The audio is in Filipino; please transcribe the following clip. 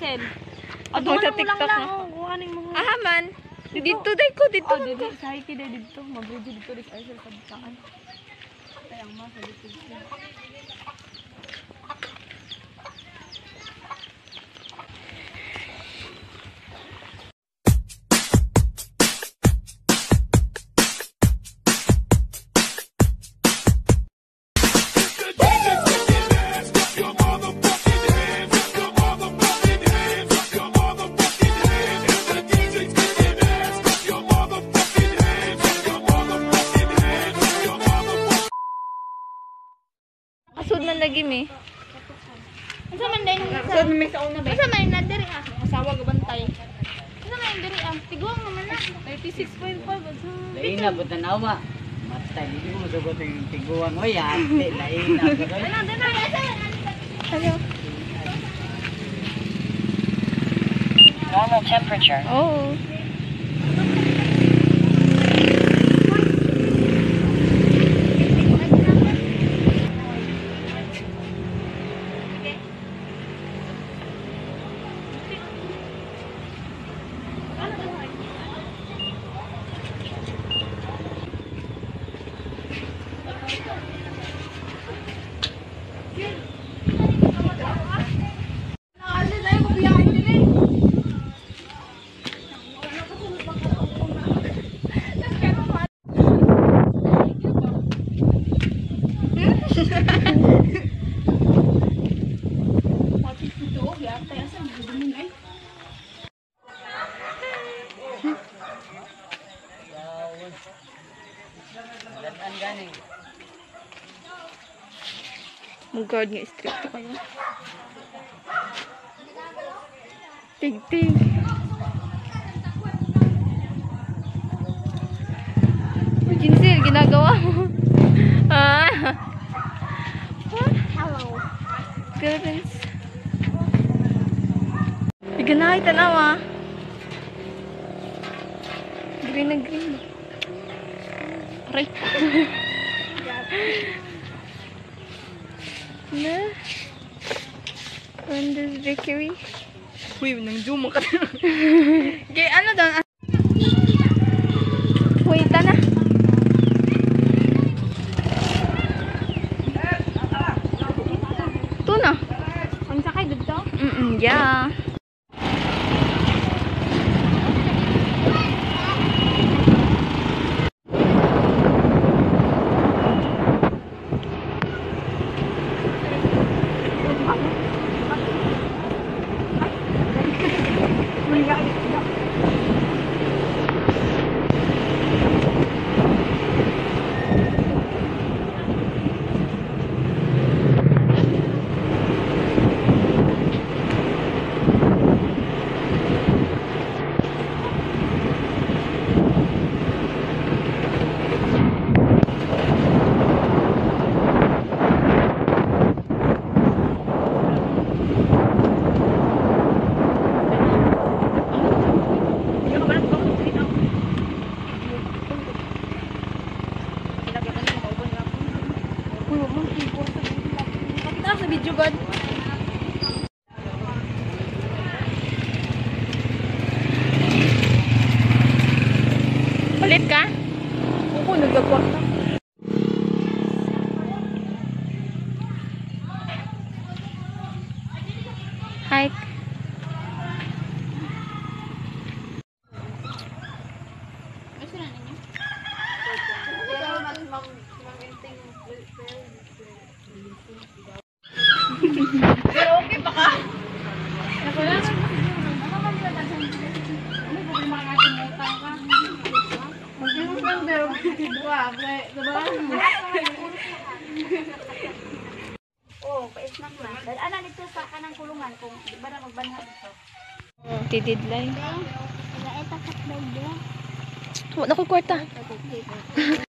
Hazel. Ako sa TikTok na. Man. Dito day ko dito. Dito sa hiki day dito. Mabridge dito di Hazel sa bitaan. Tayang ma sa dito. Asud man lagi mi. Asa man day nang Asud mi sa una ba? Asa man na diri asawa gabantay. Asa man diri tiguang naman na 36.5 asa. Lain na buta nawa. Matay hindi mo sagot yung tiguan o yan. Lain na. Dana asa. Hello. Normal temperature. Oh. Mugod nga strict kayo. Tig-tig. Jinsil, ginagawa mo. Hello. Philippines. Iganay, tanawa. Green na green. Aray. Na. Wonders Bakery. Uy, nang zoom ka na. Okay, ano doon? Wait, na. Ito na. Ang sakay dito? Yeah. Kita sa video god. Palit ka? Ako nagagwarta. Hike. Gusto na ninyo? Pero okay pa ka? Ako lang. Ano man nila tansan? Ano po yung mga katumutan ka? Magkinusan pero wag. Diba? Oh, pa-snack na. Dahil ana nito sa kanang kulungan kung di ba na magbanha dito. Tididlay. Wala ita kat daw. Wala ko kwarta.